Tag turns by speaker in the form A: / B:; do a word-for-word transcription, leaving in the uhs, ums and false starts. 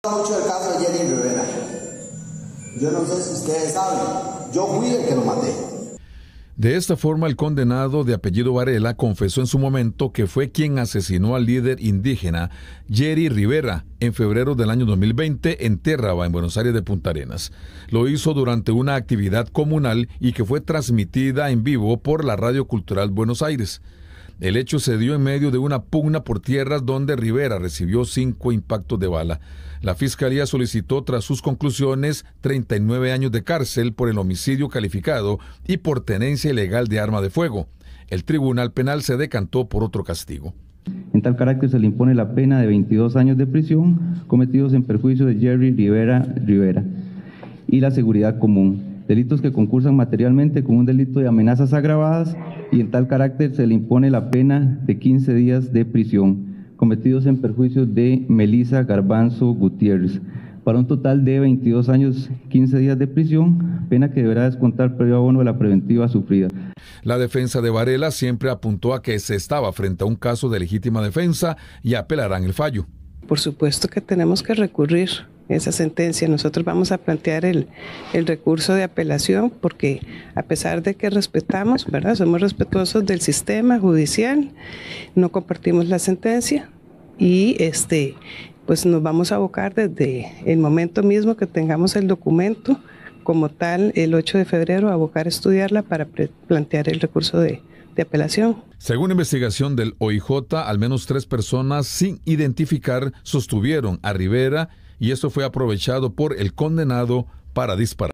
A: Mucho el caso de Jerry Rivera. Yo no sé si ustedes saben, yo fui el que lo maté.
B: De esta forma, el condenado de apellido Varela confesó en su momento que fue quien asesinó al líder indígena Jerry Rivera en febrero del año dos mil veinte en Térraba, en Buenos Aires de Punta Arenas. Lo hizo durante una actividad comunal y que fue transmitida en vivo por la Radio Cultural Buenos Aires. El hecho se dio en medio de una pugna por tierras donde Rivera recibió cinco impactos de bala. La Fiscalía solicitó tras sus conclusiones treinta y nueve años de cárcel por el homicidio calificado y por tenencia ilegal de arma de fuego. El Tribunal Penal se decantó por otro castigo.
C: En tal carácter se le impone la pena de veintidós años de prisión cometidos en perjuicio de Jerry Rivera Rivera y la seguridad común, delitos que concursan materialmente con un delito de amenazas agravadas, y en tal carácter se le impone la pena de quince días de prisión cometidos en perjuicio de Melissa Garbanzo Gutiérrez, para un total de veintidós años, quince días de prisión, pena que deberá descontar previo abono de la preventiva sufrida.
B: La defensa de Varela siempre apuntó a que se estaba frente a un caso de legítima defensa y apelarán el fallo.
D: Por supuesto que tenemos que recurrir esa sentencia. Nosotros vamos a plantear el, el recurso de apelación porque a pesar de que respetamos, ¿verdad? Somos respetuosos del sistema judicial, no compartimos la sentencia y este, pues nos vamos a abocar desde el momento mismo que tengamos el documento como tal, el ocho de febrero, a abocar a estudiarla para plantear el recurso de de apelación.
B: Según investigación del O I J, al menos tres personas sin identificar sostuvieron a Rivera y esto fue aprovechado por el condenado para disparar.